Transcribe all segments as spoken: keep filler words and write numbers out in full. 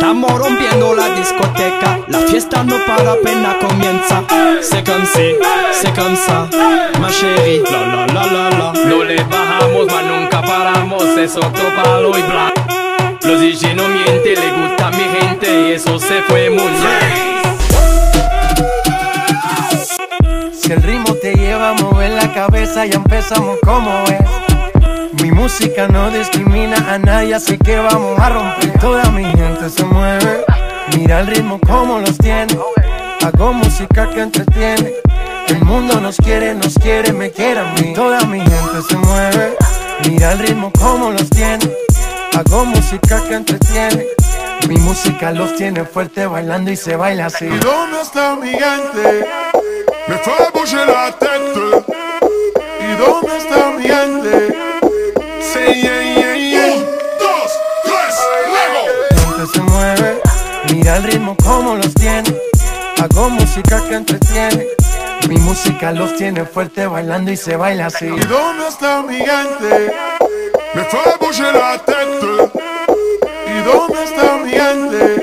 Estamos rompiendo la discoteca, la fiesta no para, apenas comienza. C'est comme si, c'est comme ça, ma chérie, la la la la la. No le bajamos, mas nunca paramos, es otro palo y bla. Los D J no mienten, le gusta a mi gente y eso se fue muy bien. Si el ritmo te lleva a mover la cabeza, ya empezamos como es. Mi música no discrimina a nadie, así que vamos a romper. Toda mi gente se mueve, mira el ritmo como los tiene. Hago música que entretiene, el mundo nos quiere, nos quiere, me quiere a mí. Toda mi gente se mueve, mira el ritmo como los tiene. Hago música que entretiene, mi música los tiene fuerte bailando y se baila así. ¿Y dónde está mi gente? Me fue a bouger la tête. ¿Y dónde está mi gente? Sí, yeah, yeah, yeah. Un, dos, tres, luego. Mi gente se mueve, mira el ritmo como los tiene. Hago música que entretiene, mi música los tiene fuerte bailando y se baila así. ¿Y dónde está mi gente? Me fue a bouger la tête. ¿Y dónde está mi gente?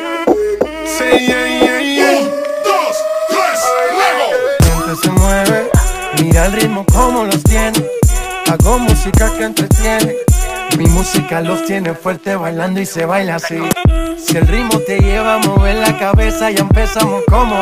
Sí, yeah, yeah, yeah. Un, dos, tres, luego. Mi gente se mueve, mira el ritmo como los tiene. Hago música que entretiene, mi música los tiene fuerte bailando y se baila así. Si el ritmo te lleva a mover la cabeza, ya empezamos como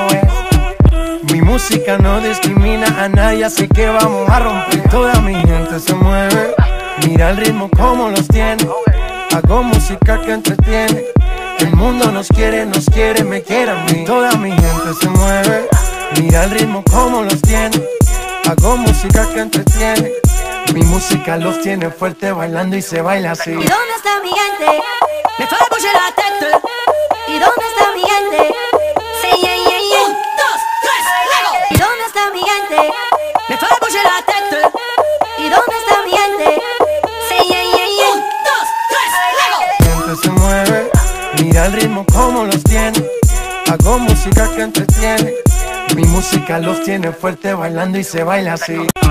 es. Mi música no discrimina a nadie, así que vamos a romper. Toda mi gente se mueve, mira el ritmo como los tiene. Hago música que entretiene, el mundo nos quiere, nos quiere, me quiere a mí. Toda mi gente se mueve, mira el ritmo como los tiene. Hago música que entretiene, mi música los tiene fuerte bailando y se baila así. ¿Y dónde está mi gente? Me fue a bouger la tête. ¿Y dónde está mi gente? Sí, yeah, yeah, yeah. Un, dos, tres, luego. ¿Y dónde está mi gente? Me fue a bouger la tête. ¿Y dónde está mi gente? Sí, yeah, yeah, yeah. Un, dos, tres, luego. Mi gente se mueve, mira el ritmo como los tiene. Hago música que entretiene, mi música los tiene fuerte bailando y se baila así.